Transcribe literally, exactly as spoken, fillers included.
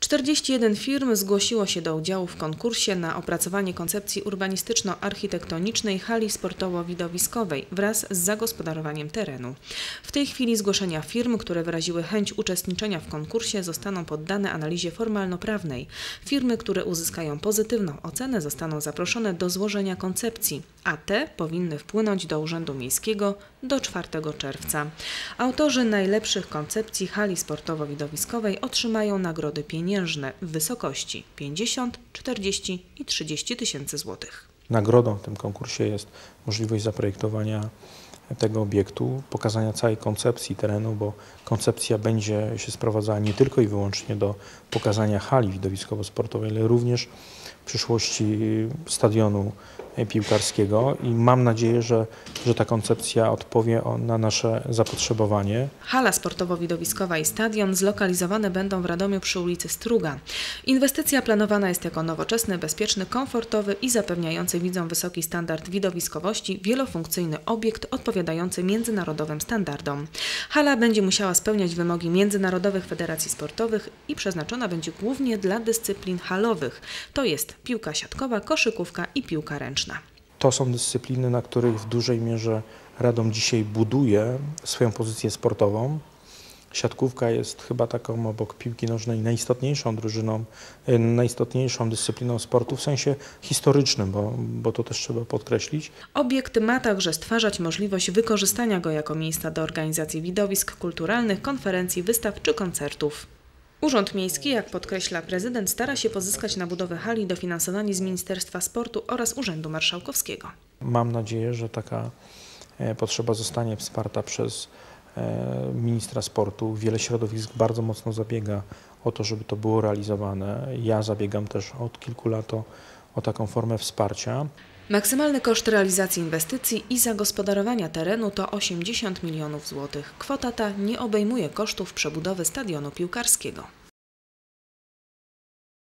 czterdzieści jeden firm zgłosiło się do udziału w konkursie na opracowanie koncepcji urbanistyczno-architektonicznej hali sportowo-widowiskowej wraz z zagospodarowaniem terenu. W tej chwili zgłoszenia firm, które wyraziły chęć uczestniczenia w konkursie, zostaną poddane analizie formalno-prawnej. Firmy, które uzyskają pozytywną ocenę, zostaną zaproszone do złożenia koncepcji, a te powinny wpłynąć do Urzędu Miejskiego do czwartego czerwca. Autorzy najlepszych koncepcji hali sportowo-widowiskowej otrzymają nagrody pieniężne w wysokości pięćdziesiąt, czterdzieści i trzydzieści tysięcy złotych. Nagrodą w tym konkursie jest możliwość zaprojektowania tego obiektu, pokazania całej koncepcji terenu, bo koncepcja będzie się sprowadzała nie tylko i wyłącznie do pokazania hali widowiskowo-sportowej, ale również w przyszłości stadionu piłkarskiego i mam nadzieję, że, że ta koncepcja odpowie na nasze zapotrzebowanie. Hala sportowo-widowiskowa i stadion zlokalizowane będą w Radomiu przy ulicy Struga. Inwestycja planowana jest jako nowoczesny, bezpieczny, komfortowy i zapewniający widzom wysoki standard widowiskowości wielofunkcyjny obiekt odpowiadający międzynarodowym standardom. Hala będzie musiała spełniać wymogi międzynarodowych federacji sportowych i przeznaczona będzie głównie dla dyscyplin halowych, to jest piłka siatkowa, koszykówka i piłka ręczna. To są dyscypliny, na których w dużej mierze Radom dzisiaj buduje swoją pozycję sportową. Siatkówka jest chyba taką obok piłki nożnej najistotniejszą drużyną, najistotniejszą dyscypliną sportu w sensie historycznym, bo, bo to też trzeba podkreślić. Obiekt ma także stwarzać możliwość wykorzystania go jako miejsca do organizacji widowisk kulturalnych, konferencji, wystaw czy koncertów. Urząd Miejski, jak podkreśla prezydent, stara się pozyskać na budowę hali dofinansowanie z Ministerstwa Sportu oraz Urzędu Marszałkowskiego. Mam nadzieję, że taka potrzeba zostanie wsparta przez ministra sportu. Wiele środowisk bardzo mocno zabiega o to, żeby to było realizowane. Ja zabiegam też od kilku lat o, o taką formę wsparcia. Maksymalny koszt realizacji inwestycji i zagospodarowania terenu to osiemdziesiąt milionów złotych. Kwota ta nie obejmuje kosztów przebudowy stadionu piłkarskiego.